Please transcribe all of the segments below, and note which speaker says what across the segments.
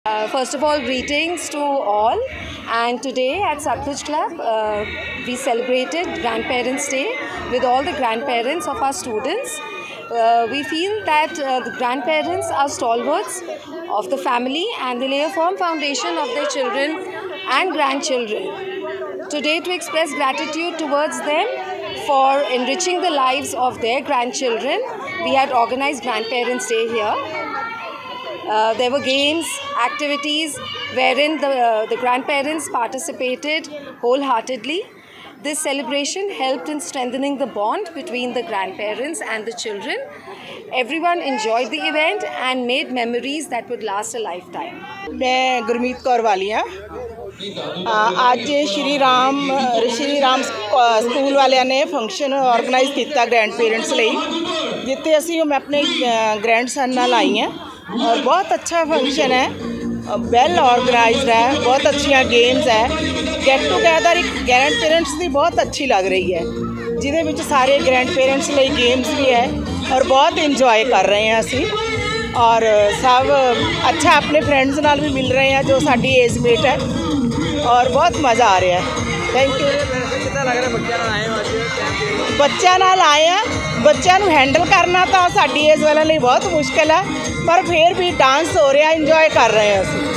Speaker 1: First of all, greetings to all. And today at Satluj Club, we celebrated Grandparents' Day with all the grandparents of our students. We feel that the grandparents are stalwarts of the family and they lay a firm foundation of their children and grandchildren. Today, to express gratitude towards them for enriching the lives of their grandchildren, we had organized Grandparents' Day here. There were games, activities wherein the grandparents participated wholeheartedly. This celebration helped in strengthening the bond between the grandparents and the children. Everyone enjoyed the event and made memories that would last a lifetime.
Speaker 2: मैं गुरमीत कौर वाली हाँ। आज Shri Ram school वालिਆਂ ने function organise किया grandparents ਲਈ जिथे असी मैं अपने ग्रैंड सन नाल आई हैं और बहुत अच्छा फंक्शन है, वेल ऑर्गेनाइज्ड है, बहुत अच्छियाँ गेम्स है। गेट टूगैदर एक ग्रैंड पेरेंट्स की बहुत अच्छी लग रही है जिहदे विच सारे ग्रैंड पेरेंट्स लिए गेम्स भी है और बहुत इंजॉय कर रहे हैं असी और सब अच्छा अपने फ्रेंड्स नाल भी मिल रहे हैं जो साडी एज मेट है और बहुत मज़ा आ रहा है। Thank you. बच्चों नाल आए हैं, बच्चों को हैंडल करना तो साडी एज वालों लिए बहुत मुश्किल है पर फिर भी डांस हो रहा, इंजॉय कर रहे हैं असी।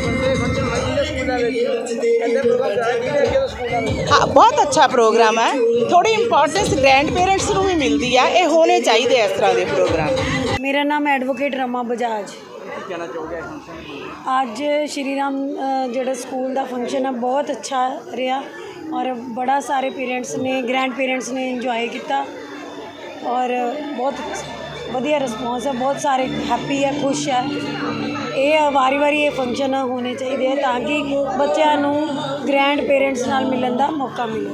Speaker 2: हाँ, बहुत अच्छा प्रोग्राम है। थोड़ी इंपॉर्टेंस ग्रैंड पेरेंट्स को भी मिलती है, ये होने चाहिए इस तरह के प्रोग्राम।
Speaker 3: मेरा नाम एडवोकेट रमा बजाज। आज श्री राम जो स्कूल का फंक्शन है बहुत अच्छा रहा और बड़ा सारे पेरेंट्स ने ग्रैंड पेरेंट्स ने इंजॉय किया और बहुत वधिया रिस्पॉन्स है, बहुत सारे हैप्पी है, खुश है। ये वारी वारी ये फंक्शन होने चाहिए ताकि बच्चों ग्रैंड पेरेंट्स नाल मिलने का मौका मिले।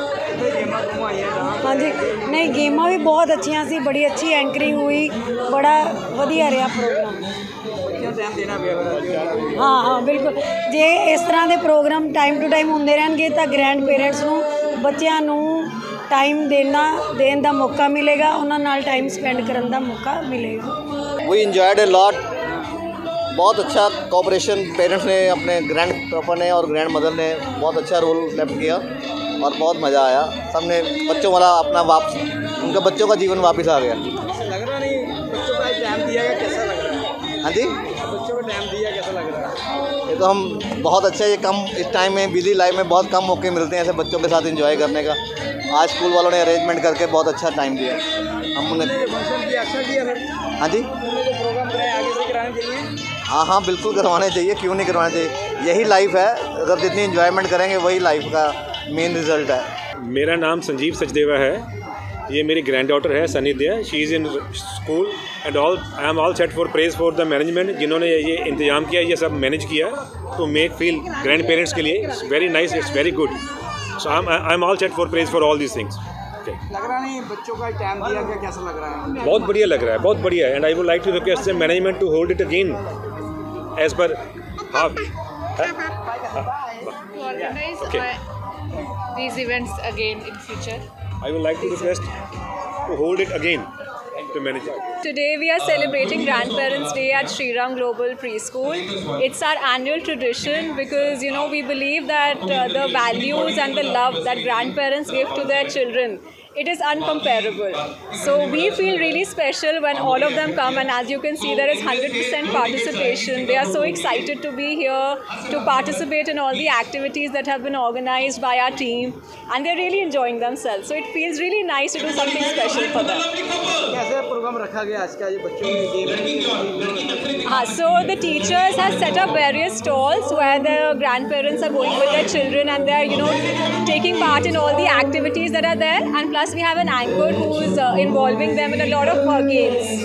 Speaker 3: हाँ जी, नहीं गेमां भी बहुत अच्छियाँ सी, बड़ी अच्छी एंकरिंग हुई, बड़ा वधिया रहा प्रोग्राम। हाँ बिल्कुल, जे इस तरह के प्रोग्राम टाइम टू टाइम होंदे रहणगे तो ग्रैंड पेरेंट्स नूं बच्चों टाइम देने का मौका मिलेगा, उन्होंने नाल टाइम स्पेंड करने का मौका मिलेगा।
Speaker 4: We enjoyed a lot. बहुत अच्छा कोऑपरेशन पेरेंट्स ने, अपने ग्रैंड पापा ने और ग्रैंड मदर ने बहुत अच्छा रोल प्ले किया और बहुत मज़ा आया। सबने बच्चों वाला अपना उनका बच्चों का जीवन वापस आ गया।
Speaker 5: लग रहा नहीं बच्चों का टाइम दिया गया, कैसा लग रहा है?
Speaker 4: हाँ जी,
Speaker 5: बच्चों को टाइम दिया कैसा लग रहा है?
Speaker 4: ये तो हम बहुत अच्छा, ये कम इस टाइम में बिजी लाइफ में बहुत कम मौके मिलते हैं ऐसे बच्चों के साथ एंजॉय करने का। आज स्कूल वालों ने अरेंजमेंट करके बहुत अच्छा टाइम दिया। हम उन्हें हाँ जी,
Speaker 5: प्रोग्राम कराए आगे से कराने चाहिए।
Speaker 4: हाँ बिल्कुल करवाने चाहिए, क्यों नहीं करवाने चाहिए। यही लाइफ है, अगर जितनी एंजॉयमेंट करेंगे वही लाइफ का मेन रिजल्ट है।
Speaker 6: मेरा नाम संजीव सचदेवा है, ये मेरी ग्रैंड डॉटर है Sanidhya. She is in school and all. I am all set for praise for the management जिन्होंने ये इंतजाम किया, ये सब मैनेज किया to make feel grandparents के लिए। It's very nice, it's very good. So I am all set for praise for all these things.
Speaker 5: लग रहा नहीं बच्चों का टाइम दिया गया, कैसा लग रहा है?
Speaker 6: बहुत बढ़िया लग रहा है, बहुत बढ़िया है। And I would like to request the management to hold it again as per half
Speaker 7: these events again in future.
Speaker 6: I would like to request to hold it again to manage it.
Speaker 7: Today we are celebrating Grandparents' Day at Sri Ram Global Preschool. It's our annual tradition because we believe that the values and the love that grandparents give to their children, it is uncomparable. So we feel really special when all of them come, and as you can see there is 100% participation. They are so excited to be here to participate in all the activities that have been organized by our team, and they're really enjoying themselves. So it feels really nice to do something special for them.
Speaker 5: कैसे program रखा गया आज का, ये बच्चों के game?
Speaker 7: So the teachers have set up various stalls where the grandparents are going with their children and they're taking part in all the activities that are there, and plus we have an anchor who is involving them in a lot of games.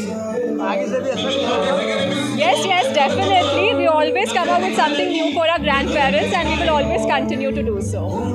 Speaker 7: Yes, definitely. We always come up with something new for our grandparents and we will always continue to do so.